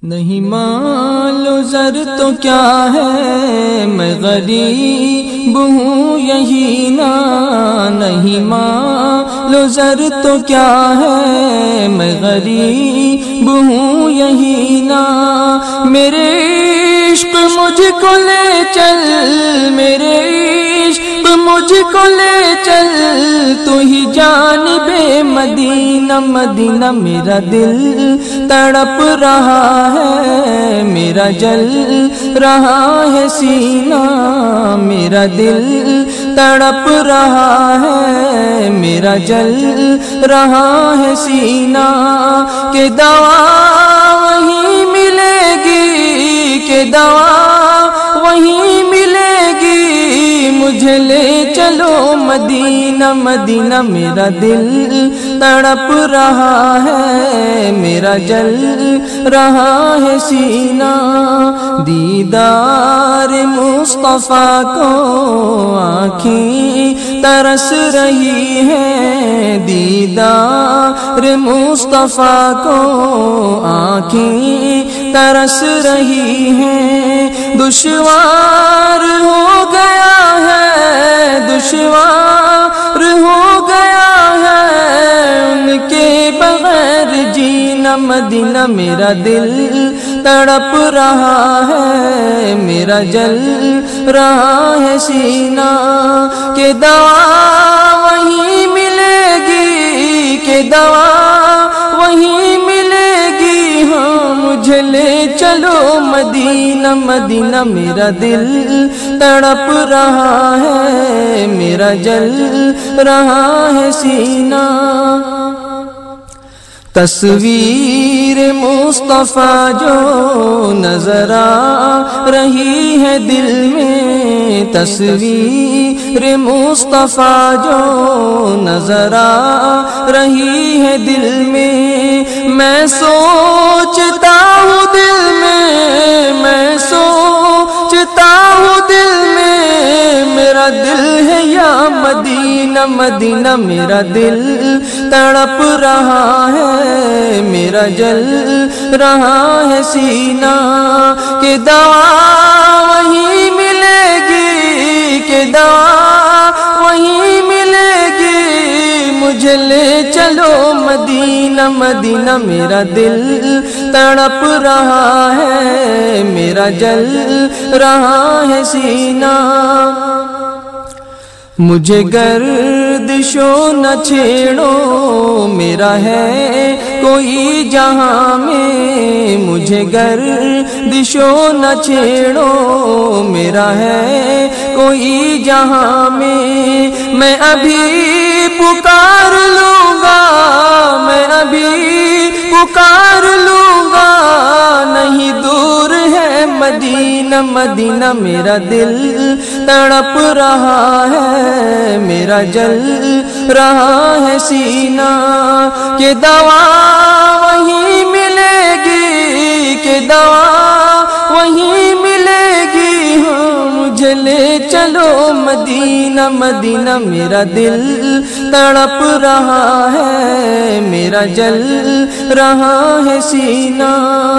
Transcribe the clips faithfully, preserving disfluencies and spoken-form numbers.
نہیں مال و زر تو کیا ہے، میں غریب ہوں یہی نا۔ نہیں مال و زر تو کیا ہے، میں غریب ہوں یہی نا۔ میرے عشق مجھ کو لے چل، میرے عشق مجھ کو لے چل، تو ہی جانب مدینہ مدینہ۔ میرا دل تڑپ رہا ہے، میرا جل رہا ہے سینہ۔ میرا دل تڑپ رہا ہے، میرا جل رہا ہے سینہ۔ کہ دوا وہیں ملے گی، کہ دوا وہیں ملے گی، مجھے لے چلو مدینہ مدینہ۔ میرا دل تڑپ رہا ہے، میرا جل رہا ہے سینہ۔ دیدار مصطفیٰ کو آنکھیں ترس رہی ہیں، دیدار مصطفیٰ کو آنکھیں ترس رہی ہیں۔ دشوار ہو گیا ہے، دشوار ہو گیا ہے، ان کے بغیر جینا مدینہ۔ میرا دل تڑپ رہا ہے، میرا جل رہا ہے سینہ۔ کہ دوا وہیں ملے گی، کہ دوا وہیں ملے گی، ہاں مجھے لے چلو مدینہ مدینہ۔ میرا دل تڑپ رہا ہے، میرا جل رہا ہے سینہ۔ تصویر مصطفیٰ جو نظر آ رہی ہے دل میں، تصویر مصطفیٰ جو نظر آ رہی ہے دل میں، میں سوچتا ہوں دل میں، میں سوچتا ہوں دل میں، میرا دل ہے یا مدینہ مدینہ۔ میرا دل تڑپ رہا ہے، میرا جل رہا ہے سینہ۔ کہ دوا وہیں ملے گی، کہ دوا وہیں ملے گی، مجھے لے چلو مدینہ مدینہ۔ میرا دل تڑپ رہا ہے، میرا جل رہا ہے سینہ۔ مجھے گردشو نہ چھیڑو، میرا ہے کوئی جہاں میں، مجھے گردشو نہ چھیڑو، میرا ہے کوئی جہاں میں۔ میں ابھی پکار لوں گا، میں ابھی پکار لوں گا، نہیں دور ہے مدینہ مدینہ۔ میرا دل تڑپ رہا ہے، میرا جل رہا ہے سینہ۔ کہ دوا وہیں ملے گی، کہ دوا وہیں ملے گی، ہاں مجھے لے چلو مدینہ مدینہ۔ میرا دل تڑپ رہا ہے، میرا جل رہا ہے سینہ۔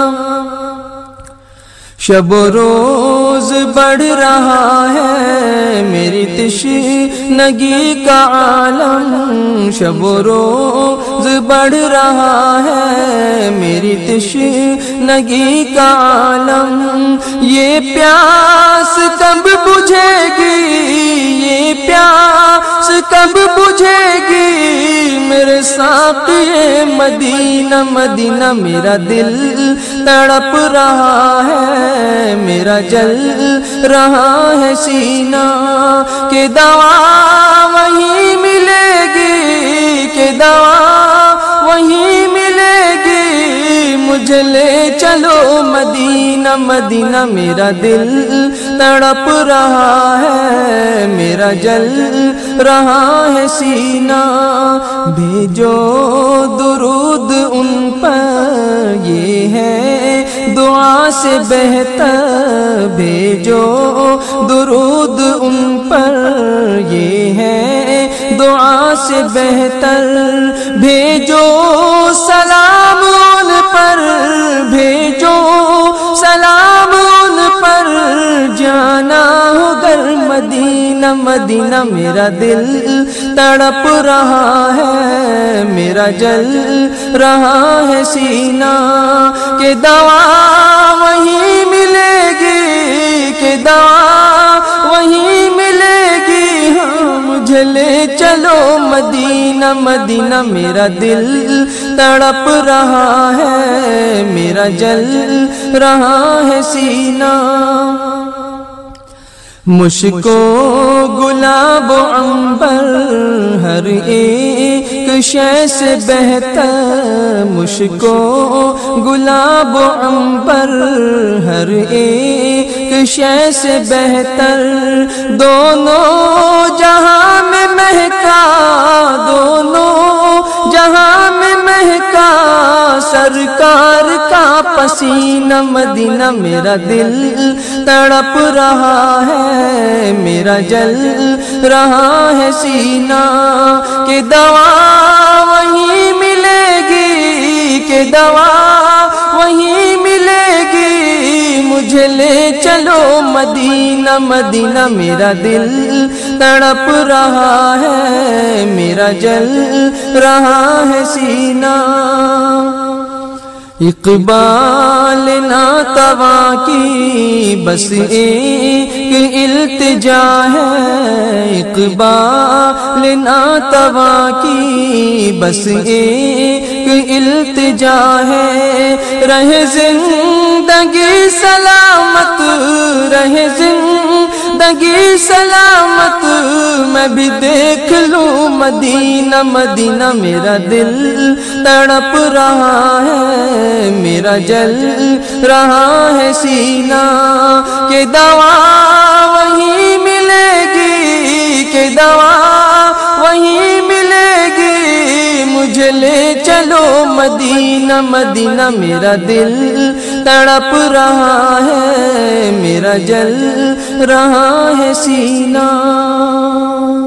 شب و روز بڑھ رہا ہے میری تشنگی کا عالم، شب و روز بڑھ رہا ہے میری تشنگی کا عالم۔ یہ پیاس کب بجھے گی، یہ پیاس کب بجھے گی، میرے ساقی مدینہ مدینہ۔ میرا دل تڑپ رہا ہے، میرا جل رہا ہے سینہ۔ کہ دوا وہیں ملے گی، کہ دوا وہیں ملے گی، مجھے لے چلو مدینہ مدینہ۔ میرا دل تڑپ رہا ہے، میرا جل رہا ہے سینہ۔ بھیجو درود ان پر، یہ ہے دعا سے بہتر، بھیجو درود ان پر، یہ ہے دعا سے بہتر۔ بھیجو سلام ان پر، بھیجو مدینہ مدینہ میرا دل تڑپ رہا ہے، میرا جل رہا ہے سینہ، کہ دوا وہیں ملے گی، کہ دوا وہیں ملے گی، ہاں مجھے لے چلو مدینہ مدینہ میرا دل تڑپ رہا ہے، میرا جل رہا ہے سینہ۔ مشک و گلاب و عنبر ہر ایک شے سے بہتر، مشک و گلاب و عنبر ہر ایک شے سے بہتر، دونوں جہاں میں مہکا، دونوں جہاں میں مہکا سرکار کا پسینہ، مدینہ میرا دل تڑپ رہا ہے، میرا جل رہا ہے سینہ، کہ دوا وہیں ملے گی، کہ دوا وہیں ملے گی، مجھے لے چلو مدینہ مدینہ میرا دل تڑپ رہا ہے، میرا جل رہا ہے سینہ۔ اقبال ناتواں کی بس ایک التجا ہے، اقبال ناتواں کی بس ایک التجا ہے، رہے زندگی سلامت، رہے زندگی سلامت، میں بھی دیکھ لوں مدینہ مدینہ میرا دل تڑپ رہا ہے، میرا جل رہا ہے سینہ، کہ دوا وہیں ملے گی، کہ دوا وہیں ملے گی، مجھے لے چلو مدینہ مدینہ میرا دل تڑپ رہا ہے، میرا جل رہا ہے سینہ۔